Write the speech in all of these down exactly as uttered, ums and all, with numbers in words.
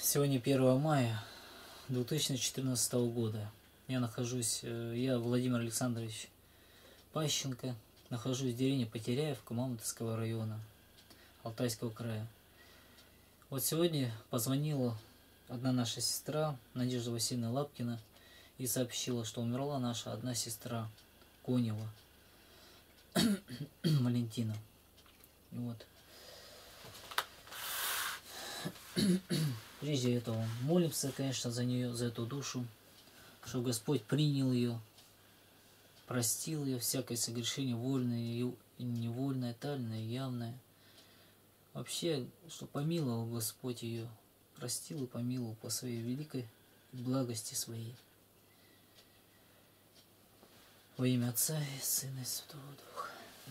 Сегодня первое мая две тысячи четырнадцатого года. Я нахожусь, я Владимир Александрович Пащенко, нахожусь в деревне Потеряевка Мамонтовского района Алтайского края. Вот сегодня позвонила одна наша сестра, Надежда Васильевна Лапкина, и сообщила, что умерла наша одна сестра Конева Валентина. Вот. Прежде этого молимся, конечно, за нее, за эту душу, чтобы Господь принял ее, простил ее всякое согрешение, вольное и невольное, тайное, явное. Вообще, что помиловал Господь ее, простил и помиловал по своей великой благости своей. Во имя Отца и Сына и Святого Духа.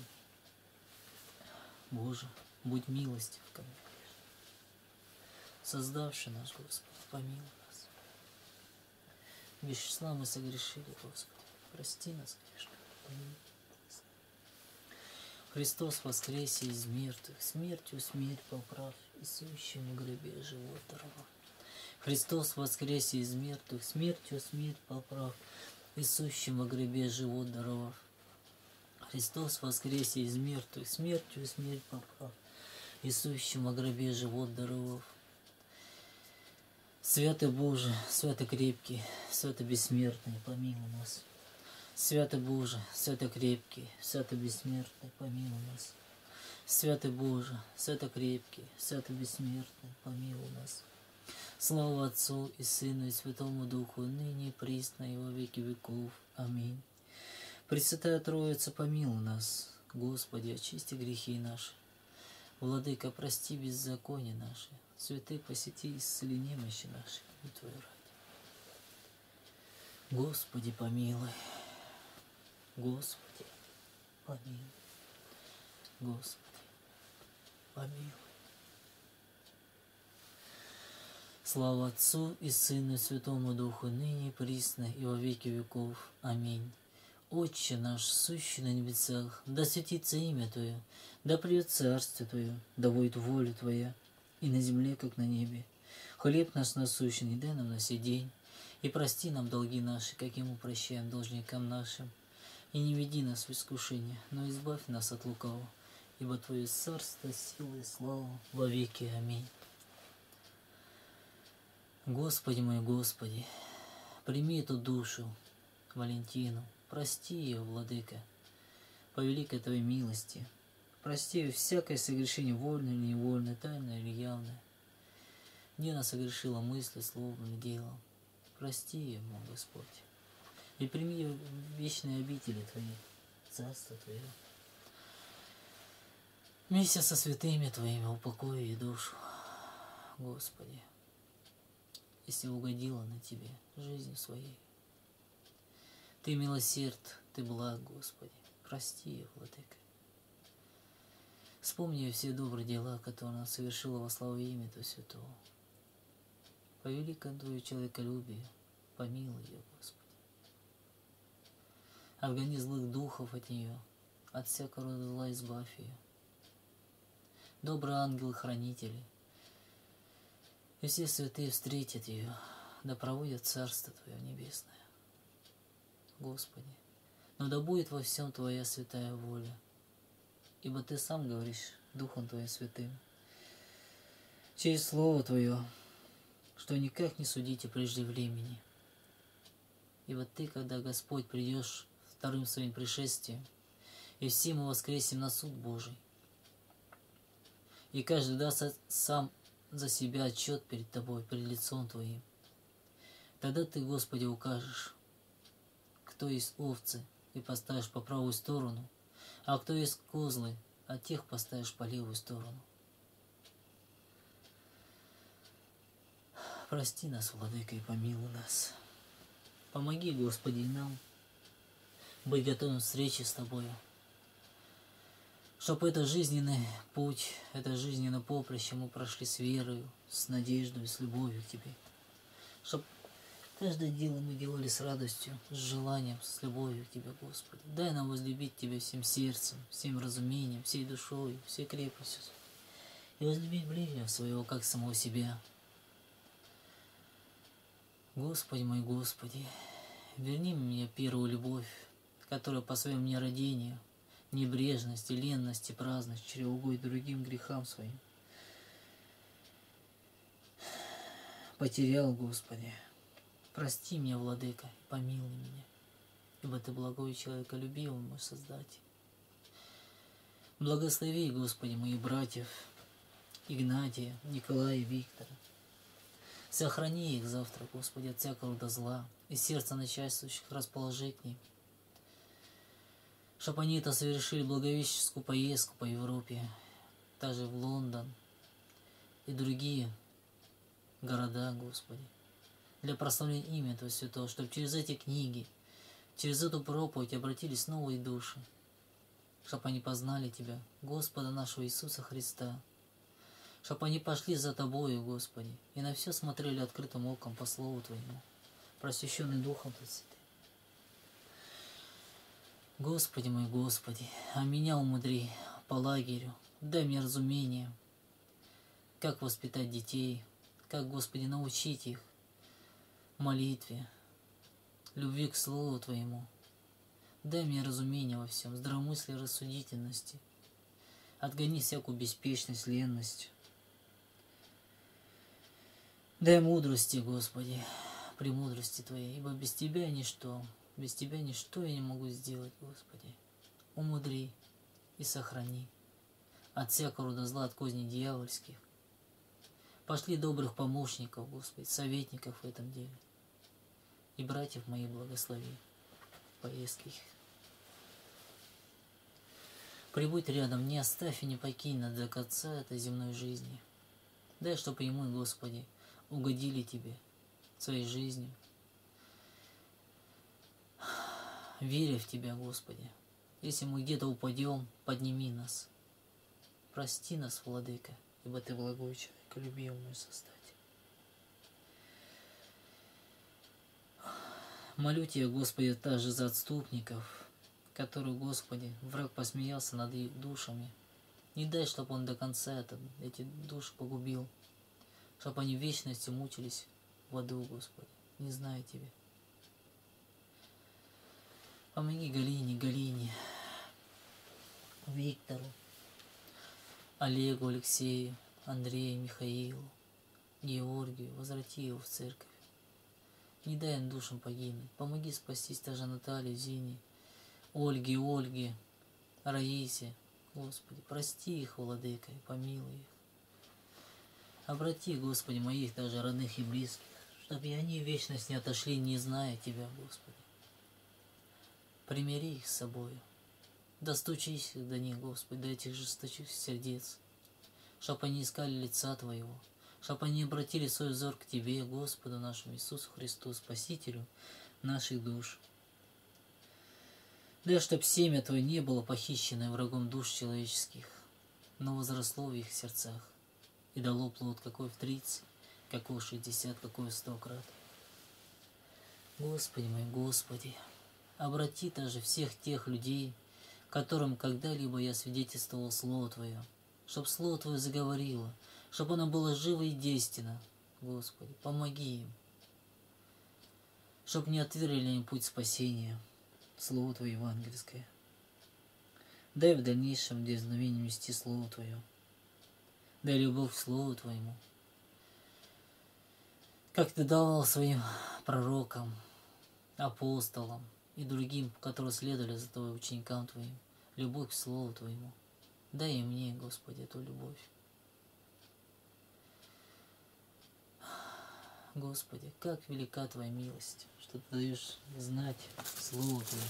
Боже, будь милостив ко мне. Создавший наш Господь, помилуй нас. Без числа мы согрешили, Господи, прости нас, грешных, помилуй нас. Христос воскресе из мертвых, смертью смерть поправ, и сущему гробе живот даровав. Христос воскресе из мертвых, смертью смерть поправ, и сущему гробе живот даровав. Христос воскресе из мертвых, смертью смерть поправ, и сущему гробе живот даровав. Святый Боже, святый крепкий, святый бессмертный, помилуй нас. Святый Боже, святый крепкий, святый бессмертный, помилуй нас. Святый Боже, святый крепкий, святый бессмертный, помилуй нас. Слава Отцу и Сыну и Святому Духу, ныне и присно и во веки веков. Аминь. Пресвятая Троица, помилуй нас. Господи, очисти грехи наши. Владыка, прости беззаконие наши. Святый, посети, исцели немощи наши и Твою ради. Господи, помилуй. Господи, помилуй. Господи, помилуй. Слава Отцу и Сыну и Святому Духу, ныне и присно и во веки веков. Аминь. Отче наш, сущий на небесах, да светится имя Твое, да придет царствие Твое, да будет воля Твоя, и на земле, как на небе. Хлеб наш насущный дай нам на сей день, и прости нам долги наши, как и мы прощаем должникам нашим. И не веди нас в искушение, но избавь нас от лукавого, ибо Твое царство, сила и слава во веки. Аминь. Господи мой, Господи, прими эту душу, Валентину, прости ее, Владыка, по великой Твоей милости. Прости ее всякое согрешение, вольное или невольное, тайное или явное. Где она согрешила мыслью, словом или делом. Прости ее, мой Господь, и прими ее в вечные обители Твои, Царство Твое. Вместе со святыми Твоими упокой ее душу, Господи, если угодила на Тебе жизнью своей. Ты милосерд, Ты благ, Господи, прости ее, Владыка. Вспомни все добрые дела, которые она совершила во славу имя Твоего Святого. По великому Твоему человеколюбию помилуй ее, Господи. Отгони злых духов от нее, от всякого рода зла избавь ее. Добрые ангелы-хранители и все святые встретят ее, да проводят Царство Твое Небесное. Господи, но да будет во всем Твоя святая воля, ибо Ты сам говоришь Духом Твоим Святым, через Слово Твое, что никак не судите прежде времени. И вот Ты, когда, Господь, придешь вторым Своим пришествием, и все мы воскресим на суд Божий, и каждый даст сам за себя отчет перед Тобой, перед лицом Твоим, тогда Ты, Господи, укажешь, кто есть овцы, и поставишь по правую сторону, а кто есть козлы, а тех поставишь по левую сторону. Прости нас, Владыка, и помилуй нас. Помоги, Господи, нам быть готовым к встрече с Тобою, чтобы это жизненный путь, это жизненное поприще мы прошли с верою, с надеждой, с любовью к Тебе. Чтобы каждое дело мы делали с радостью, с желанием, с любовью к Тебе, Господи. Дай нам возлюбить Тебя всем сердцем, всем разумением, всей душой, всей крепостью. И возлюбить ближнего своего, как самого себя. Господи мой, Господи, верни мне первую любовь, которая по своему нерадению, небрежности, ленности, праздности, чревугодит другим грехам своим. Потерял, Господи. Прости меня, Владыка, и помилуй меня, ибо Ты благой человеколюбивый мой Создатель. Благослови, Господи, моих братьев Игнатия, Николая и Виктора. Сохрани их завтра, Господи, от всякого рода зла, и сердца начальствующих расположи к ним, чтобы они это совершили благовещенскую поездку по Европе, также в Лондон и другие города, Господи, для прославления имени Твоего Святого, чтобы через эти книги, через эту проповедь обратились новые души, чтобы они познали Тебя, Господа нашего Иисуса Христа, чтобы они пошли за Тобою, Господи, и на все смотрели открытым оком по Слову Твоему, просвещенный Духом Святым. Господи мой, Господи, а меня умудри по лагерю, дай мне разумение, как воспитать детей, как, Господи, научить их молитве, любви к Слову Твоему. Дай мне разумение во всем, здравомыслие и рассудительности. Отгони всякую беспечность, ленность. Дай мудрости, Господи, премудрости Твоей, ибо без Тебя ничто, без Тебя ничто я не могу сделать, Господи. Умудри и сохрани от всякого рода зла, от козней дьявольских. Пошли добрых помощников, Господи, советников в этом деле. И братьев моих благослови в поездке их. Прибудь рядом, не оставь и не покинь до конца этой земной жизни. Дай, чтобы и мы, Господи, угодили Тебе своей жизнью, веря в Тебя, Господи. Если мы где-то упадем, подними нас. Прости нас, Владыка, ибо Ты благой человек, любимый мой Создатель. Молю Тебя, Господи, также за отступников, которые, Господи, враг посмеялся над их душами. Не дай, чтобы он до конца это, эти души погубил, чтобы они в вечности мучились в аду, Господи, не зная Тебя. Помоги Галине, Галине, Виктору, Олегу, Алексею, Андрею, Михаилу, Георгию, возврати его в церковь. Не дай им душам погибнуть. Помоги спастись даже Наталье, Зине, Ольге, Ольге, Раисе. Господи, прости их, Владыка, и помилуй их. Обрати, Господи, моих даже родных и близких, чтобы и они в вечность не отошли, не зная Тебя, Господи. Примири их с собою. Достучись до них, Господи, до этих жестоких сердец, чтобы они искали лица Твоего, чтобы они обратили свой взор к Тебе, Господу нашему Иисусу Христу, Спасителю наших душ. Да, чтоб семя Твое не было похищено врагом душ человеческих, но возросло в их сердцах и дало плод, какой в тридцать, какой в шестьдесят, какой в сто крат. Господи мой, Господи, обрати даже всех тех людей, которым когда-либо я свидетельствовал Слово Твое, чтоб Слово Твое заговорило, чтобы оно было живо и действенно. Господи, помоги им, чтоб не отвергли им путь спасения, Слово Твое евангельское. Дай в дальнейшем дерзновение нести Слово Твое. Дай любовь к Слову Твоему, как Ты давал своим пророкам, апостолам и другим, которые следовали за Тобой, ученикам Твоим, любовь к Слову Твоему. Дай и мне, Господи, эту любовь. Господи, как велика Твоя милость, что Ты даешь знать Слово Твое.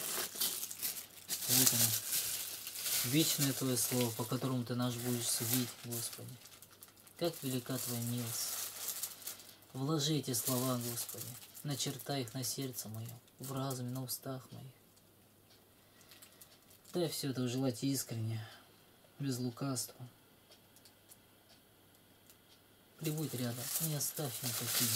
Вот оно, вечное Твое Слово, по которому Ты наш будешь судить, Господи. Как велика Твоя милость. Вложи эти слова, Господи, начертай их на сердце мое, в разуме, на устах моих. Дай все это желать искренне, без лукавства. Прибудь рядом, не оставь никаким.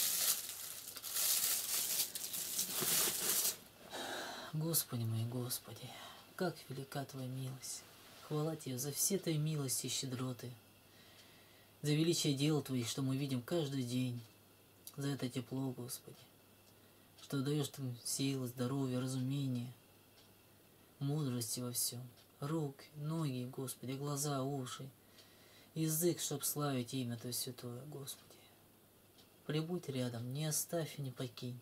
Господи мой, Господи, как велика Твоя милость. Хвала Тебе за все Твои милости и щедроты, за величие дел Твоих, что мы видим каждый день. за это тепло, Господи, что даешь им силы, здоровье, разумение, мудрости во всем. Руки, ноги, Господи, глаза, уши, язык, чтоб славить имя Твое святое, Господи. Прибудь рядом, не оставь и не покинь.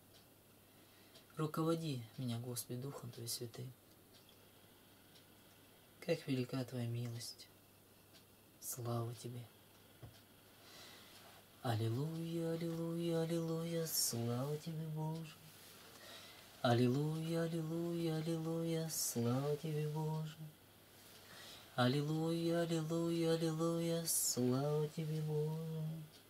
Руководи меня, Господи, Духом Твоим святым. Как велика Твоя милость. Слава Тебе. Аллилуйя, аллилуйя, аллилуйя, слава Тебе, Боже. Аллилуйя, аллилуйя, аллилуйя, слава Тебе, Боже. Аллилуйя, аллилуйя, аллилуйя, слава Тебе, Боже.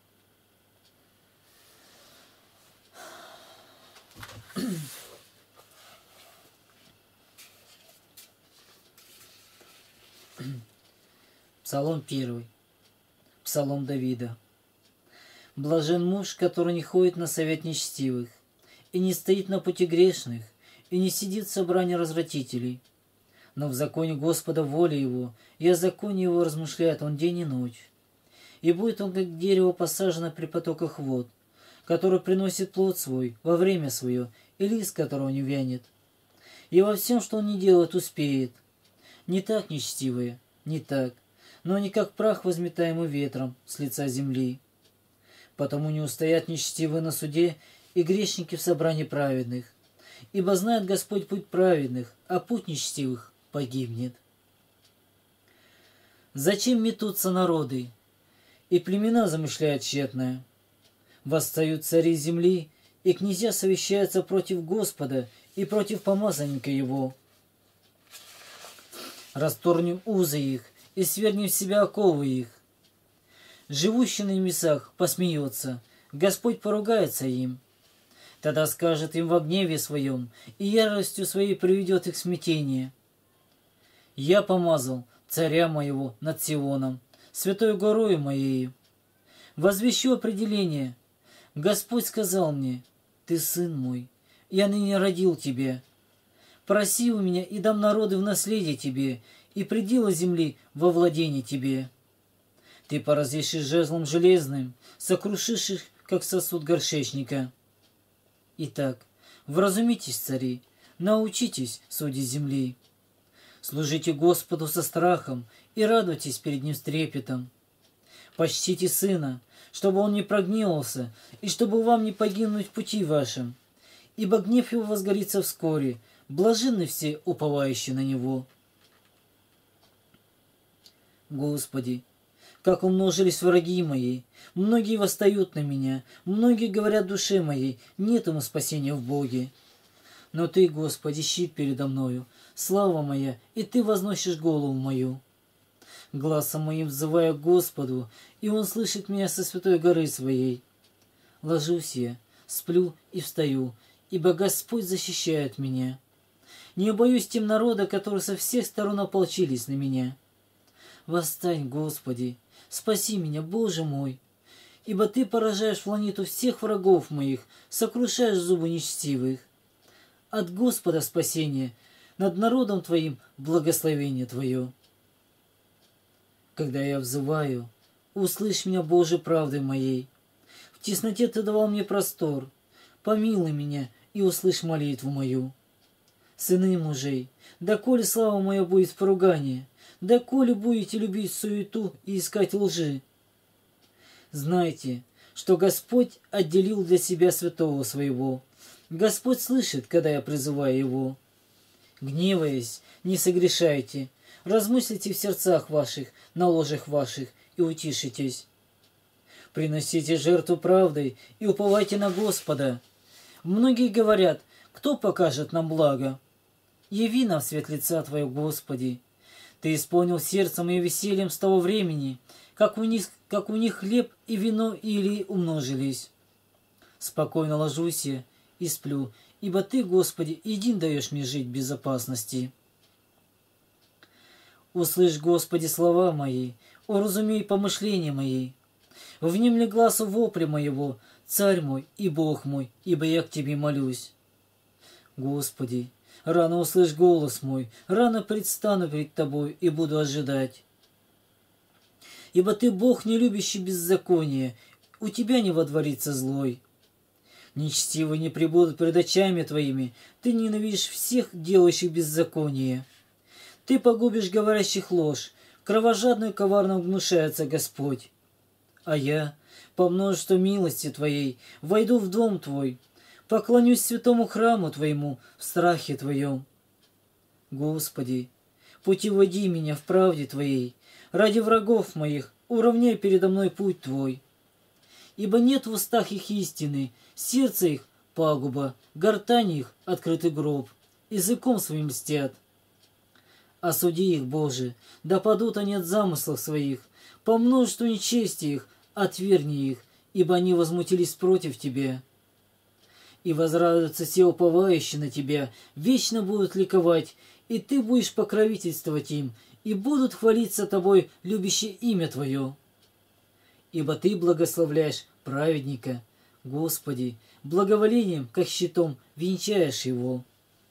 Псалом первый. Псалом Давида. Блажен муж, который не ходит на совет нечестивых, и не стоит на пути грешных, и не сидит в собрании развратителей. Но в законе Господа воля его, и о законе его размышляет он день и ночь. И будет он, как дерево, посажено при потоках вод, которое приносит плод свой во время свое, и лист которого не вянет. И во всем, что он не делает, успеет. Не так, нечестивые, не так, но они как прах, возметаемый ветром с лица земли. Потому не устоят нечестивые на суде, и грешники в собрании праведных. Ибо знает Господь путь праведных, а путь нечестивых погибнет. Зачем метутся народы, и племена замышляют тщетное? Восстают цари земли, и князья совещаются против Господа и против помазанника его. Расторгнем узы их, и свергнем в себя оковы их. Живущий на небесах посмеется, Господь поругается им. Тогда скажет им во гневе своем, и яростью своей приведет их в смятение. Я помазал царя моего над Сионом, святой горою моею. Возвещу определение. Господь сказал мне: ты сын мой, я ныне родил тебя. Проси у меня, и дам народы в наследие тебе, и пределы земли во владение тебе. Ты поразишь их жезлом железным, сокрушишь их, как сосуд горшечника. Итак, вразумитесь, цари, научитесь, судьи земли. Служите Господу со страхом и радуйтесь перед Ним с трепетом. Почтите Сына, чтобы Он не прогневался, и чтобы вам не погибнуть в пути вашем. Ибо гнев Его возгорится вскоре, блаженны все, уповающие на Него. Господи, как умножились враги мои, многие восстают на меня, многие говорят душе моей, нет ему спасения в Боге. Но Ты, Господи, щит передо мною, слава моя, и Ты возносишь голову мою. Гласом моим взываю к Господу, и Он слышит меня со святой горы Своей. Ложусь я, сплю и встаю, ибо Господь защищает меня. Не боюсь тем народа, которые со всех сторон ополчились на меня. Восстань, Господи, спаси меня, Боже мой, ибо Ты поражаешь фланиту всех врагов моих, сокрушаешь зубы нечестивых. От Господа спасение, над народом Твоим благословение Твое. Когда я взываю, услышь меня, Боже, правдой моей. В тесноте Ты давал мне простор, помилуй меня и услышь молитву мою. Сыны мужей, доколе слава моя будет в поругании, доколе будете любить суету и искать лжи. Знайте, что Господь отделил для себя святого своего. Господь слышит, когда я призываю Его. Гневаясь, не согрешайте, размыслите в сердцах ваших, на ложах ваших, и утишитесь. Приносите жертву правдой и уповайте на Господа. Многие говорят: кто покажет нам благо? Яви нам свет лица Твоего, Господи. Ты исполнил сердце мое весельем с того времени, как у них, как у них хлеб и вино или умножились. Спокойно ложусь я и сплю, ибо Ты, Господи, един даешь мне жить в безопасности. Услышь, Господи, слова мои, уразумей помышления мои. Внемли глазу вопля моего, Царь мой и Бог мой, ибо я к Тебе молюсь. Господи, рано услышь голос мой, рано предстану перед Тобой и буду ожидать. Ибо Ты Бог, не любящий беззаконие, у тебя не водворится злой. Нечестивые не пребудут пред очами твоими, ты ненавидишь всех, делающих беззаконие. Ты погубишь говорящих ложь, кровожадно и коварно гнушается Господь. А я, по множеству милости Твоей, войду в дом Твой, поклонюсь святому храму Твоему в страхе Твоем. Господи, путеводи меня в правде Твоей, ради врагов моих уравняй передо мной путь Твой. Ибо нет в устах их истины, сердце их — пагуба, гортань их — открытый гроб, языком своим мстят. Осуди их, Боже, да падут они от замыслов своих, по множеству нечестия их отвергни их, ибо они возмутились против Тебя. И возрадуются все уповающие на Тебя, вечно будут ликовать, и Ты будешь покровительствовать им, и будут хвалиться Тобой, любящие имя Твое. Ибо Ты благословляешь праведника, Господи, благоволением, как щитом, венчаешь его.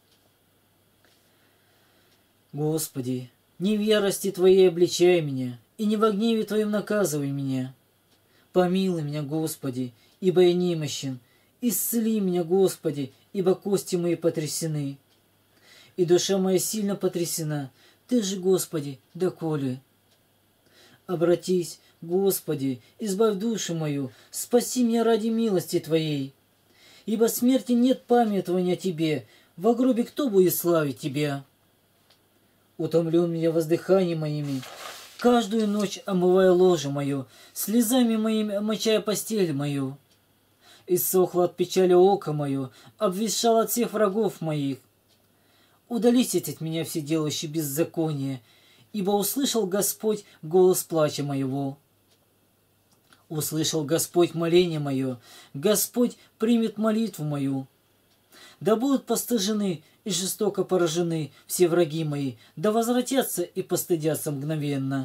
Господи, не в ярости Твоей обличай меня, и не во гневе Твоем наказывай меня. Помилуй меня, Господи, ибо я немощен, исцели меня, Господи, ибо кости мои потрясены. И душа моя сильно потрясена, Ты же, Господи, доколе? Обратись, Господи, избавь душу мою, спаси меня ради милости Твоей. Ибо смерти нет памятования о Тебе, во гробе кто будет славить Тебя? Утомлен меня воздыханием моими, каждую ночь омывая ложе мое, слезами моими омочая постель мою. Иссохло от печали око мое, обветшал от всех врагов моих. Удались от меня все делающие беззаконие, ибо услышал Господь голос плача моего. Услышал Господь моление мое, Господь примет молитву мою. Да будут постыжены и жестоко поражены все враги мои, да возвратятся и постыдятся мгновенно.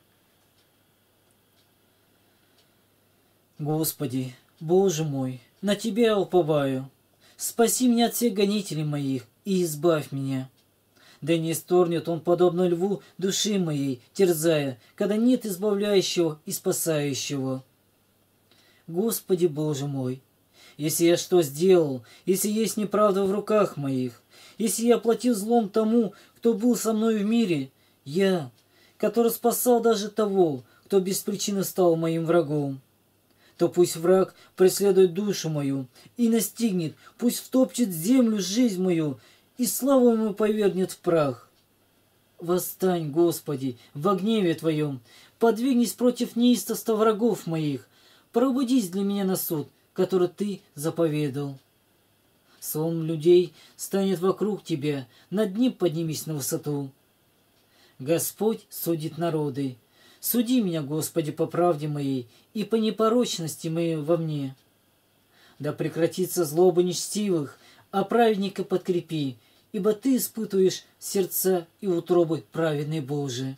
Господи, Боже мой, на Тебя я уповаю. Спаси меня от всех гонителей моих и избавь меня. Да не исторгнет он, подобно льву, души моей, терзая, когда нет избавляющего и спасающего. Господи, Боже мой, если я что сделал, если есть неправда в руках моих, если я платил злом тому, кто был со мной в мире, я, который спасал даже того, кто без причины стал моим врагом, то пусть враг преследует душу мою и настигнет, пусть втопчет землю жизнь мою и славу ему повергнет в прах. Восстань, Господи, во гневе Твоем, подвигнись против неистовства врагов моих, пробудись для меня на суд, который Ты заповедал. Сон людей станет вокруг Тебя, над ним поднимись на высоту. Господь судит народы. Суди меня, Господи, по правде моей и по непорочности моей во мне. Да прекратится злоба нечестивых, а праведника подкрепи, ибо Ты испытываешь сердца и утробы праведной Божии.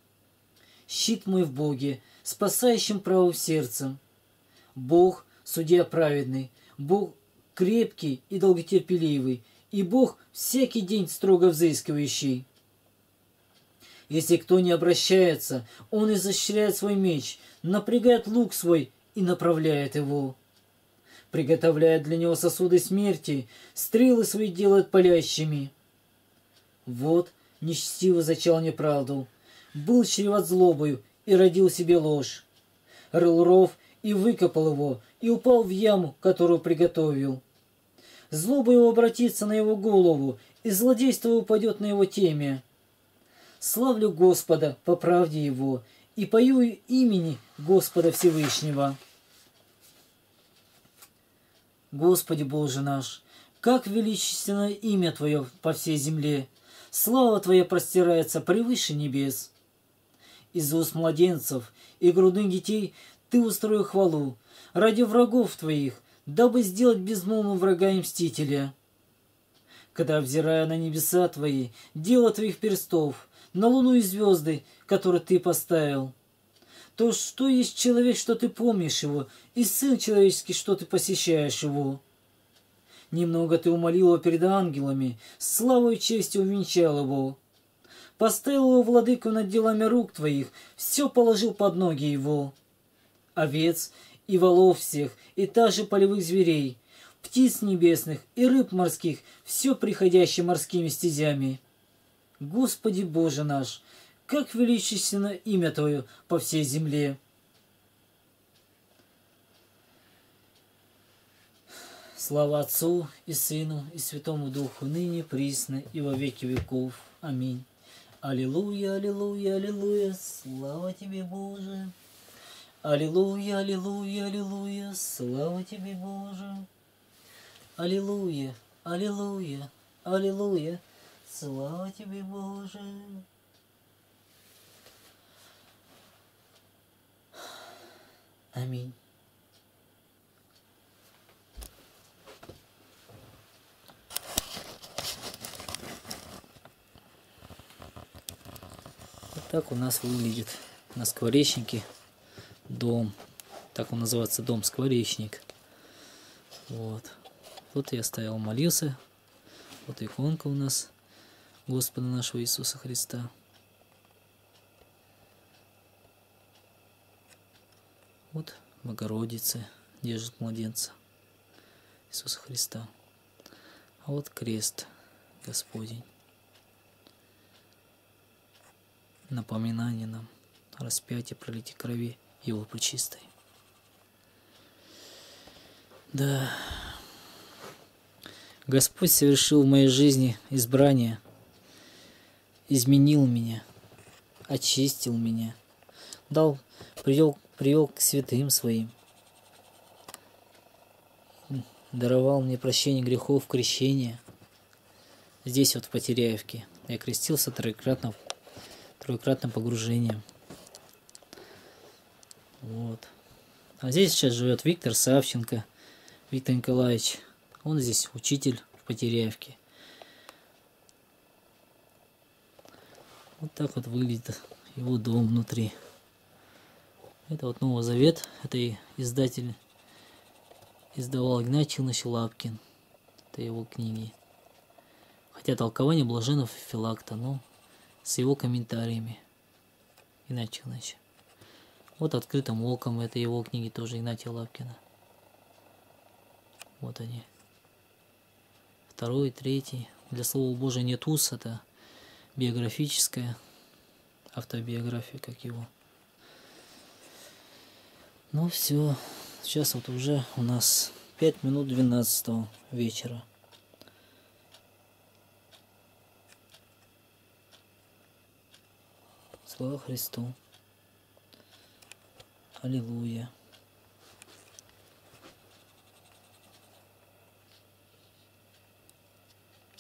Щит мой в Боге, спасающим правым сердцем. Бог — судья праведный, Бог крепкий и долготерпеливый, и Бог всякий день строго взыскивающий. Если кто не обращается, он изощряет свой меч, напрягает лук свой и направляет его. Приготовляет для него сосуды смерти, стрелы свои делает палящими. Вот нечестиво зачал неправду, был чреват злобою и родил себе ложь. Рыл ров и выкопал его, и упал в яму, которую приготовил. Злоба его обратится на его голову, и злодейство упадет на его темя. Славлю Господа по правде Его и пою имени Господа Всевышнего. Господи Боже наш, как величественно имя Твое по всей земле, слава Твоя простирается превыше небес. Из уст младенцев и грудных детей Ты устроил хвалу ради врагов Твоих, дабы сделать безмолвным врага и мстителя. Когда, взирая на небеса Твои, дело Твоих перстов, на луну и звезды, которые Ты поставил, то что есть человек, что Ты помнишь его, и сын человеческий, что Ты посещаешь его? Немного Ты умолил его перед ангелами, славой и честью увенчал его. Поставил его владыку над делами рук Твоих, все положил под ноги его. Овец и волов всех, и также полевых зверей, птиц небесных и рыб морских, все приходящее морскими стезями. Господи Боже наш, как величественно имя Твое по всей земле! Слава Отцу и Сыну и Святому Духу, ныне, присно и во веки веков. Аминь. Аллилуйя, аллилуйя, аллилуйя, слава Тебе, Боже. Аллилуйя, аллилуйя, аллилуйя, слава Тебе, Боже. Аллилуйя, аллилуйя, аллилуйя, слава Тебе, Боже. Аминь. Вот так у нас выглядит на скворечнике дом. Так он называется, дом-скворечник. Вот. Тут я стоял, молился. Вот иконка у нас Господа нашего Иисуса Христа. Вот Богородица держит младенца Иисуса Христа. А вот крест Господень. Напоминание нам о распятии, пролитии крови Его пречистой. Да. Господь совершил в моей жизни избрание, изменил меня, очистил меня, дал, привел, привел к святым своим, даровал мне прощение грехов, крещение. Здесь вот в Потеряевке я крестился троекратно, троекратным погружением. Вот. А здесь сейчас живет Виктор Савченко, Виктор Николаевич. Он здесь учитель в Потеряевке. Вот так вот выглядит его дом внутри. Это вот Новый Завет. Это и издатель издавал Игнатий Иванович Лапкин. Это его книги. Хотя толкование Блаженного Феофилакта, но с его комментариями Игнатия Ивановича. Вот «Открытым оком», это его книги тоже Игнатия Лапкина. Вот они. Второй, третий. Для Слова Божия нет уз, это биографическая автобиография, как его. Ну все, сейчас вот уже у нас пять минут двенадцатого вечера. Слава Христу. Аллилуйя.